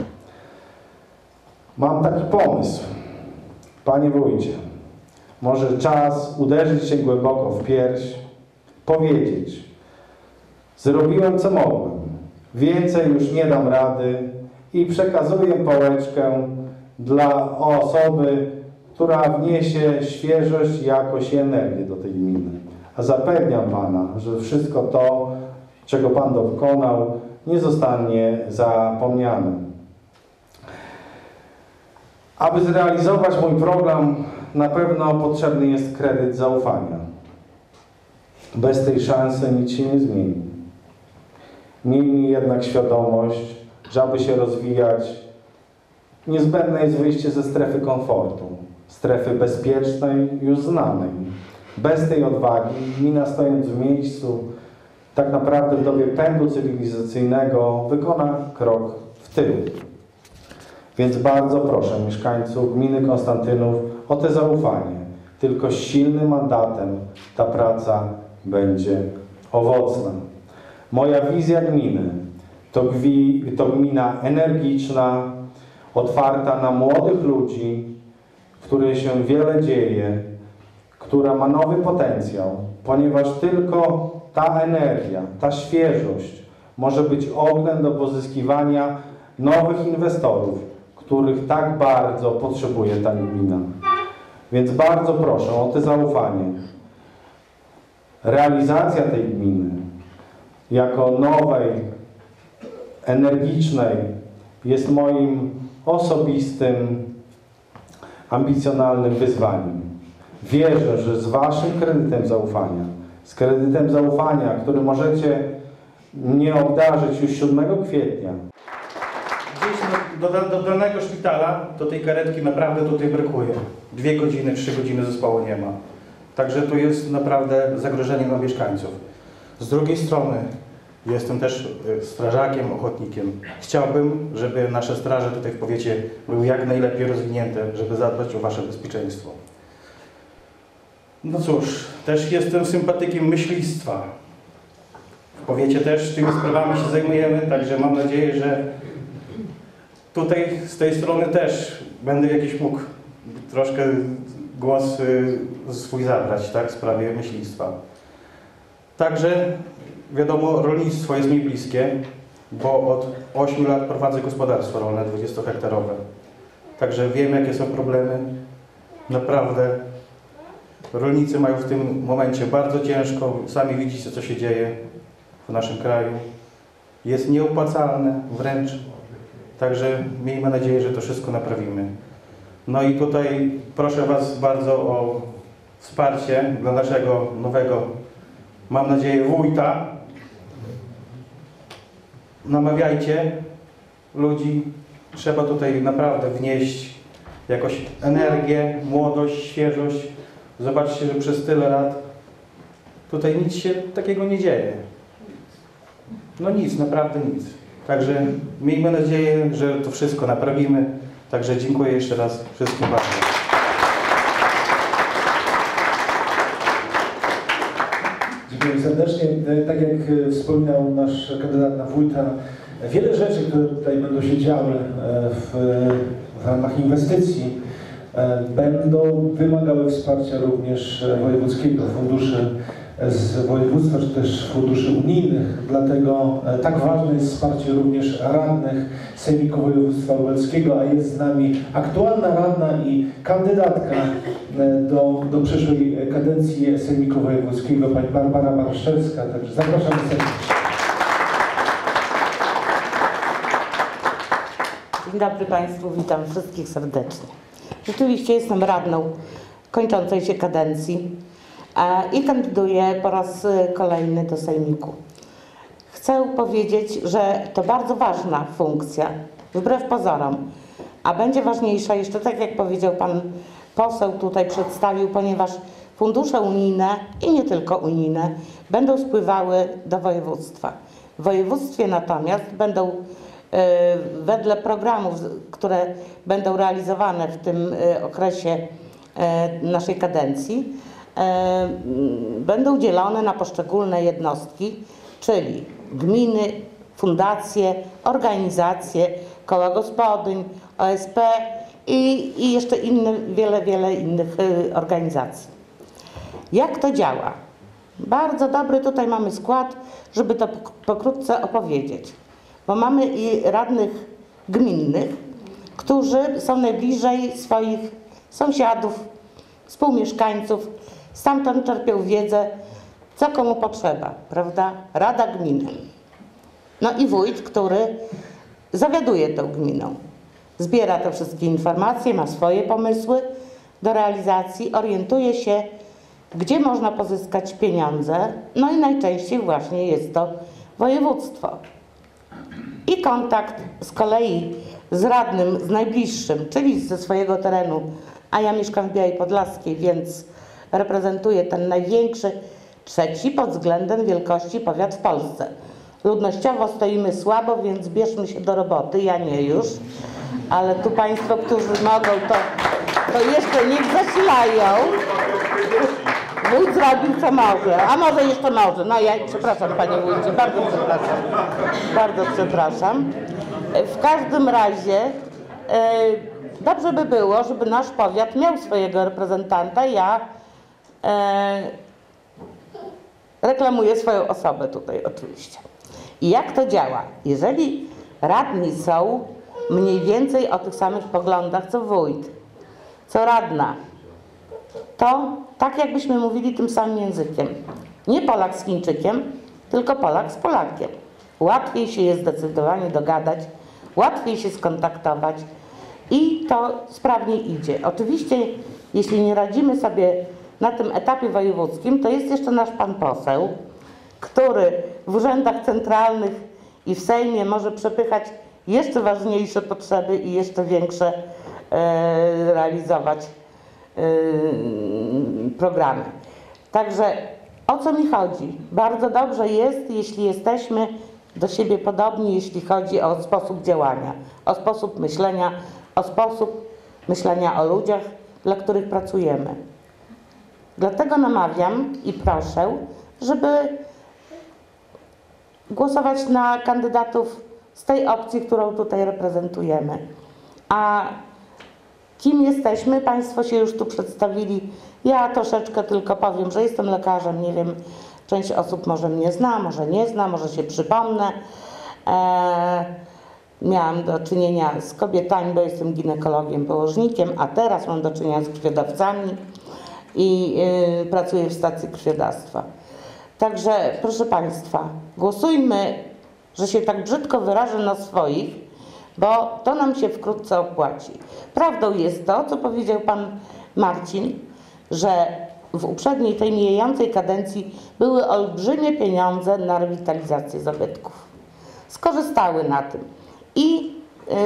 Mam taki pomysł. Panie wójcie, może czas uderzyć się głęboko w pierś, powiedzieć: zrobiłem co mogłem, więcej już nie dam rady i przekazuję pałeczkę dla osoby, która wniesie świeżość, jakość i energię do tej gminy. A zapewniam Pana, że wszystko to, czego Pan dokonał, nie zostanie zapomniane. Aby zrealizować mój program, na pewno potrzebny jest kredyt zaufania. Bez tej szansy nic się nie zmieni. Miejmy jednak świadomość, że aby się rozwijać, niezbędne jest wyjście ze strefy komfortu, strefy bezpiecznej, już znanej. Bez tej odwagi gmina, stojąc w miejscu, tak naprawdę w dobie pędu cywilizacyjnego wykona krok w tył. Więc bardzo proszę mieszkańców gminy Konstantynów o te zaufanie. Tylko silnym mandatem ta praca będzie owocna. Moja wizja gminy to, gwi, to gmina energiczna, otwarta na młodych ludzi, w której się wiele dzieje, która ma nowy potencjał, ponieważ tylko ta energia, ta świeżość może być ognem do pozyskiwania nowych inwestorów, których tak bardzo potrzebuje ta gmina. Więc bardzo proszę o to zaufanie. Realizacja tej gminy jako nowej, energicznej jest moim osobistym, ambicjonalnym wyzwaniem. Wierzę, że z Waszym kredytem zaufania, z kredytem zaufania, który możecie mnie obdarzyć już siódmego kwietnia. Gdzieś do, do, do danego szpitala, do tej karetki naprawdę tutaj brakuje. Dwie godziny, trzy godziny zespołu nie ma. Także tu jest naprawdę zagrożenie dla mieszkańców. Z drugiej strony jestem też strażakiem, ochotnikiem. Chciałbym, żeby nasze straże tutaj w powiecie były jak najlepiej rozwinięte, żeby zadbać o Wasze bezpieczeństwo. No cóż, też jestem sympatykiem myślistwa. W powiecie też tymi sprawami się zajmujemy, także mam nadzieję, że tutaj z tej strony też będę jakiś mógł troszkę głos swój zabrać, tak, w sprawie myślistwa. Także wiadomo, rolnictwo jest mi bliskie, bo od ośmiu lat prowadzę gospodarstwo rolne dwudziestohektarowe. Także wiem, jakie są problemy. Naprawdę rolnicy mają w tym momencie bardzo ciężko. Sami widzicie, co się dzieje w naszym kraju. Jest nieopłacalne wręcz. Także miejmy nadzieję, że to wszystko naprawimy. No i tutaj proszę Was bardzo o wsparcie dla naszego nowego, mam nadzieję, wójta. Namawiajcie ludzi. Trzeba tutaj naprawdę wnieść jakąś energię, młodość, świeżość. Zobaczcie, że przez tyle lat tutaj nic się takiego nie dzieje. No nic, naprawdę nic. Także miejmy nadzieję, że to wszystko naprawimy. Także dziękuję jeszcze raz wszystkim bardzo. Dziękuję serdecznie. Tak jak wspominał nasz kandydat na wójta, wiele rzeczy, które tutaj będą się działy w, w ramach inwestycji, będą wymagały wsparcia również wojewódzkiego funduszy z województwa, czy też funduszy unijnych. Dlatego tak ważne jest wsparcie również radnych Sejmiku Województwa Lubelskiego, a jest z nami aktualna radna i kandydatka do, do przyszłej kadencji Sejmiku Wojewódzkiego, pani Barbara Barszczewska. Także zapraszamy serdecznie. Dzień dobry Państwu, witam wszystkich serdecznie. Rzeczywiście jestem radną kończącej się kadencji i kandyduję po raz kolejny do Sejmiku. Chcę powiedzieć, że to bardzo ważna funkcja, wbrew pozorom, a będzie ważniejsza jeszcze, tak jak powiedział Pan poseł tutaj przedstawił, ponieważ fundusze unijne i nie tylko unijne będą spływały do województwa. W województwie natomiast będą wedle programów, które będą realizowane w tym okresie naszej kadencji, będą dzielone na poszczególne jednostki, czyli gminy, fundacje, organizacje, koła gospodyń, O S P i, i jeszcze inne, wiele, wiele innych organizacji. Jak to działa? Bardzo dobry tutaj mamy skład, żeby to pokrótce opowiedzieć. Bo mamy i radnych gminnych, którzy są najbliżej swoich sąsiadów, współmieszkańców, stamtąd czerpią wiedzę, co komu potrzeba, prawda? Rada gminy. No i wójt, który zawiaduje tą gminą. Zbiera te wszystkie informacje, ma swoje pomysły do realizacji, orientuje się, gdzie można pozyskać pieniądze, no i najczęściej właśnie jest to województwo. I kontakt z kolei z radnym, z najbliższym, czyli ze swojego terenu, a ja mieszkam w Białej Podlaskiej, więc reprezentuję ten największy, trzeci pod względem wielkości powiat w Polsce. Ludnościowo stoimy słabo, więc bierzmy się do roboty, ja nie już, ale tu Państwo, którzy mogą, to, to jeszcze niech zasilają. Wójt zrobił co może, a może jeszcze może. No ja przepraszam Panie Wójcie, bardzo przepraszam. Bardzo przepraszam. W każdym razie e, dobrze by było, żeby nasz powiat miał swojego reprezentanta. Ja e, reklamuję swoją osobę tutaj oczywiście. I jak to działa? Jeżeli radni są mniej więcej o tych samych poglądach co wójt, co radna, to tak jakbyśmy mówili tym samym językiem. Nie Polak z Chińczykiem, tylko Polak z Polakiem. Łatwiej się jest zdecydowanie dogadać, łatwiej się skontaktować i to sprawniej idzie. Oczywiście, jeśli nie radzimy sobie na tym etapie wojewódzkim, to jest jeszcze nasz pan poseł, który w urzędach centralnych i w Sejmie może przepychać jeszcze ważniejsze potrzeby i jeszcze większe e, realizować e, programy. Także o co mi chodzi? Bardzo dobrze jest, jeśli jesteśmy do siebie podobni, jeśli chodzi o sposób działania, o sposób myślenia, o sposób myślenia o ludziach, dla których pracujemy. Dlatego namawiam i proszę, żeby głosować na kandydatów z tej opcji, którą tutaj reprezentujemy. A kim jesteśmy? Państwo się już tu przedstawili. Ja troszeczkę tylko powiem, że jestem lekarzem. Nie wiem, część osób może mnie zna, może nie zna, może się przypomnę. Eee, miałam do czynienia z kobietami, bo jestem ginekologiem, położnikiem, a teraz mam do czynienia z krwiodawcami i yy, pracuję w stacji krwiodawstwa. Także, proszę Państwa, głosujmy, że się tak brzydko wyrażę, na swoich, bo to nam się wkrótce opłaci. Prawdą jest to, co powiedział Pan Marcin, że w uprzedniej, tej mijającej kadencji były olbrzymie pieniądze na rewitalizację zabytków. Skorzystały na tym i yy,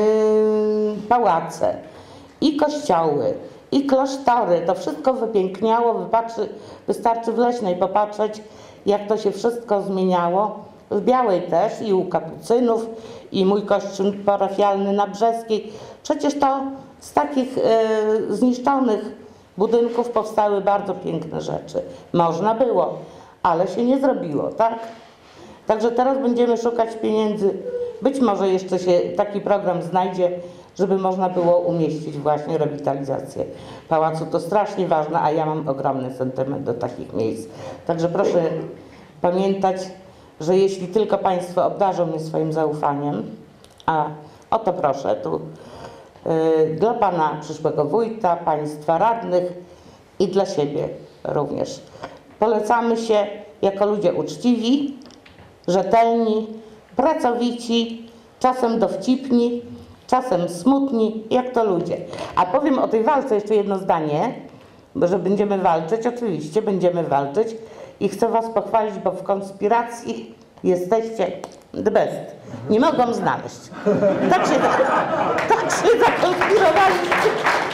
pałace, i kościoły, i klasztory. To wszystko wypiękniało. Wypatrzy, wystarczy w Leśnej popatrzeć, jak to się wszystko zmieniało. W Białej też, i u kapucynów, i mój kościół parafialny na Brzeskiej. Przecież to z takich y, zniszczonych budynków powstały bardzo piękne rzeczy. Można było, ale się nie zrobiło, tak? Także teraz będziemy szukać pieniędzy. Być może jeszcze się taki program znajdzie, żeby można było umieścić właśnie rewitalizację pałacu. To strasznie ważne, a ja mam ogromny sentyment do takich miejsc. Także proszę pamiętać, że jeśli tylko Państwo obdarzą mnie swoim zaufaniem, a o to proszę tu yy, dla Pana przyszłego wójta, Państwa radnych i dla siebie również. Polecamy się jako ludzie uczciwi, rzetelni, pracowici, czasem dowcipni, czasem smutni, jak to ludzie. A powiem o tej walce jeszcze jedno zdanie, bo że będziemy walczyć, oczywiście będziemy walczyć i chcę Was pochwalić, bo w konspiracji jesteście the best. Nie mogłam znaleźć. Tak się, tak się zakonspirowaliście.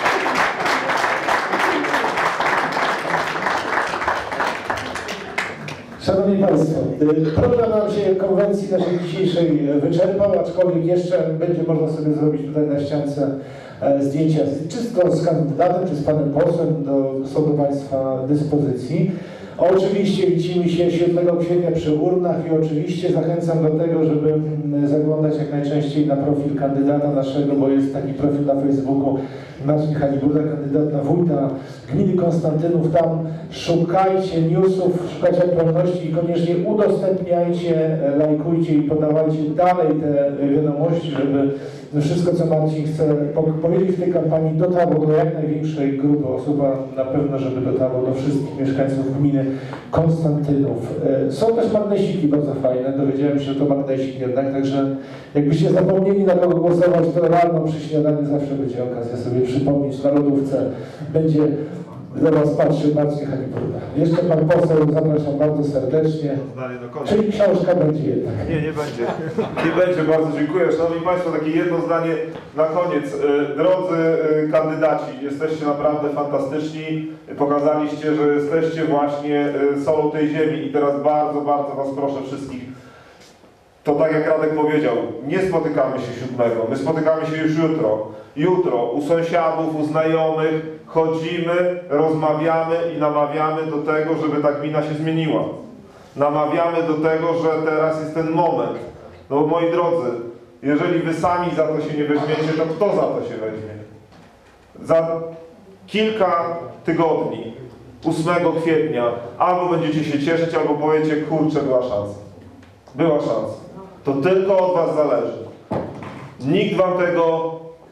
Szanowni Państwo, program nam się konwencji naszej dzisiejszej wyczerpał, aczkolwiek jeszcze będzie można sobie zrobić tutaj na ściance zdjęcia czysto z kandydatem czy z panem posłem, do, są do Państwa dyspozycji. Oczywiście widzimy się siódmego kwietnia przy urnach i oczywiście zachęcam do tego, żeby zaglądać jak najczęściej na profil kandydata naszego, bo jest taki profil na Facebooku Marcin Haniburda, kandydat na wójta gminy Konstantynów. Tam szukajcie newsów, szukajcie aktualności i koniecznie udostępniajcie, lajkujcie i podawajcie dalej te wiadomości, żeby wszystko, co Marcin chce powiedzieć w tej kampanii, dotarło do jak największej grupy osób, a na pewno, żeby dotarło do wszystkich mieszkańców gminy Konstantynów. Są też magnesiki bardzo fajne, dowiedziałem się, że to magnesik jednak, także jakbyście zapomnieli, na kogo głosować, to rano przy śniadaniu zawsze będzie okazja sobie przypomnieć, na lodówce będzie do Was patrzy Marcin Haniburda. Jeszcze Pan poseł, zapraszam bardzo serdecznie. Czyli książka będzie jednak. Nie, nie będzie. Nie będzie, bardzo dziękuję. Szanowni Państwo, takie jedno zdanie na koniec. Drodzy kandydaci, jesteście naprawdę fantastyczni. Pokazaliście, że jesteście właśnie solą tej ziemi i teraz bardzo, bardzo Was proszę wszystkich. To tak jak Radek powiedział, nie spotykamy się siódmego, my spotykamy się już jutro. Jutro u sąsiadów, u znajomych chodzimy, rozmawiamy i namawiamy do tego, żeby ta gmina się zmieniła. Namawiamy do tego, że teraz jest ten moment. No bo moi drodzy, jeżeli wy sami za to się nie weźmiecie, to kto za to się weźmie? Za kilka tygodni, ósmego kwietnia, albo będziecie się cieszyć, albo powiecie, kurczę, była szansa. Była szansa. To tylko od Was zależy. Nikt Wam tego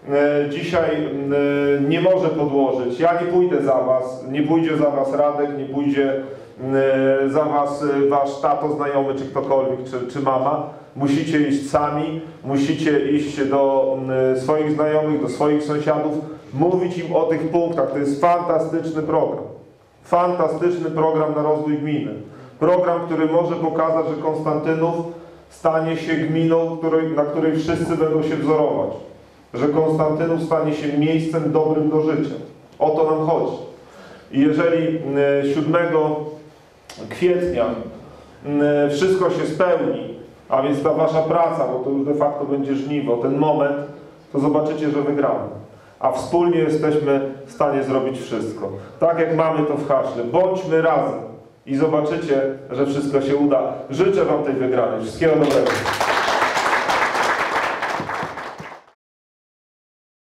dzisiaj nie może podłożyć. Ja nie pójdę za was, nie pójdzie za was Radek, nie pójdzie za was wasz tato, znajomy, czy ktokolwiek, czy, czy mama. Musicie iść sami, musicie iść do swoich znajomych, do swoich sąsiadów, mówić im o tych punktach. To jest fantastyczny program. Fantastyczny program na rozwój gminy. Program, który może pokazać, że Konstantynów stanie się gminą, której, na której wszyscy będą się wzorować. Że Konstantynów stanie się miejscem dobrym do życia. O to nam chodzi. I jeżeli siódmego kwietnia wszystko się spełni, a więc ta wasza praca, bo to już de facto będzie żniwo, ten moment, to zobaczycie, że wygramy. A wspólnie jesteśmy w stanie zrobić wszystko. Tak jak mamy to w haśle. Bądźmy razem i zobaczycie, że wszystko się uda. Życzę wam tej wygranej. Wszystkiego dobrego.